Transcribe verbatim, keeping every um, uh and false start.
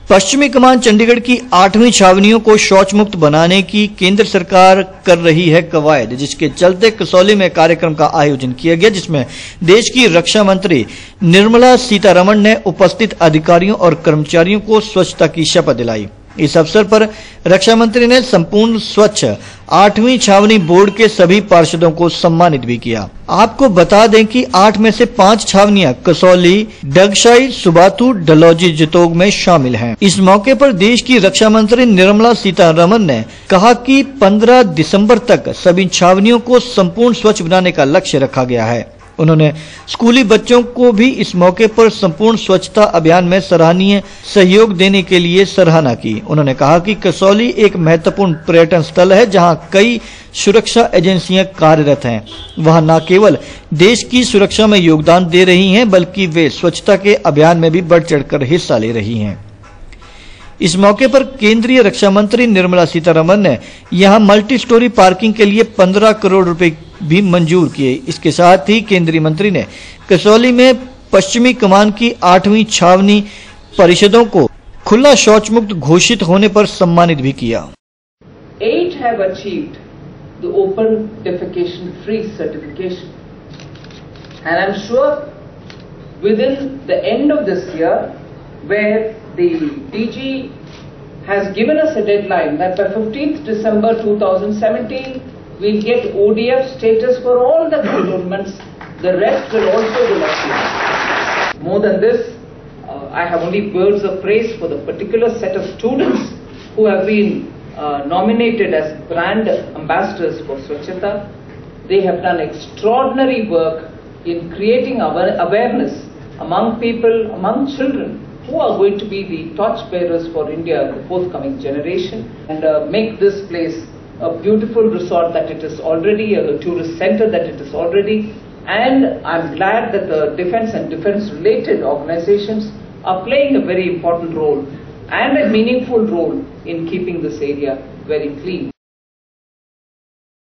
पश्चिमी कमान चंडीगढ़ की आठवीं छावनियों को शौच मुक्त बनाने की केंद्र सरकार कर रही है कवायद, जिसके चलते कसौली में कार्यक्रम का आयोजन किया गया, जिसमें देश की रक्षा मंत्री निर्मला सीतारमण ने उपस्थित अधिकारियों और कर्मचारियों को स्वच्छता की शपथ दिलाई। इस अवसर पर रक्षा मंत्री ने संपूर्ण स्वच्छ आठवीं छावनी बोर्ड के सभी पार्षदों को सम्मानित भी किया। आपको बता दें कि आठ में से पांच छावनियां कसौली, डगशाई, सुबाथू, डलौजी, जितोग में शामिल हैं। इस मौके पर देश की रक्षा मंत्री निर्मला सीतारमण ने कहा कि पंद्रह दिसंबर तक सभी छावनियों को संपूर्ण स्वच्छ बनाने का लक्ष्य रखा गया है। उन्होंने स्कूली बच्चों को भी इस मौके पर संपूर्ण स्वच्छता अभियान में सराहनीय सहयोग देने के लिए सराहना की। उन्होंने कहा कि कसौली एक महत्वपूर्ण पर्यटन स्थल है, जहां कई सुरक्षा एजेंसियां कार्यरत हैं। वहां न केवल देश की सुरक्षा में योगदान दे रही हैं, बल्कि वे स्वच्छता के अभियान में भी बढ़ चढ़कर हिस्सा ले रही हैं। इस मौके पर केंद्रीय रक्षा मंत्री निर्मला सीतारमण ने यहां मल्टी स्टोरी पार्किंग के लिए पंद्रह करोड़ रुपए भी मंजूर किए। इसके साथ ही केंद्रीय मंत्री ने कसौली में पश्चिमी कमान की आठवीं छावनी परिषदों को खुला शौच मुक्त घोषित होने पर सम्मानित भी किया। Eight have achieved the open defecation free certification, and I'm sure within the end of this year, where the D G has given us a deadline that by fifteenth December two thousand seventeen we'll get O D F status for all the cantonments. The rest will also be achieved. More than this, uh, I have only words of praise for the particular set of students who have been uh, nominated as brand ambassadors for Swachhata. They have done extraordinary work in creating awareness among people, among children, who are going to be the torchbearers for India in the forthcoming generation, and uh, make this place a beautiful resort that it is already, a tourist center that it is already. And I'm glad that the defense and defense related organizations are playing a very important role and a meaningful role in keeping this area very clean.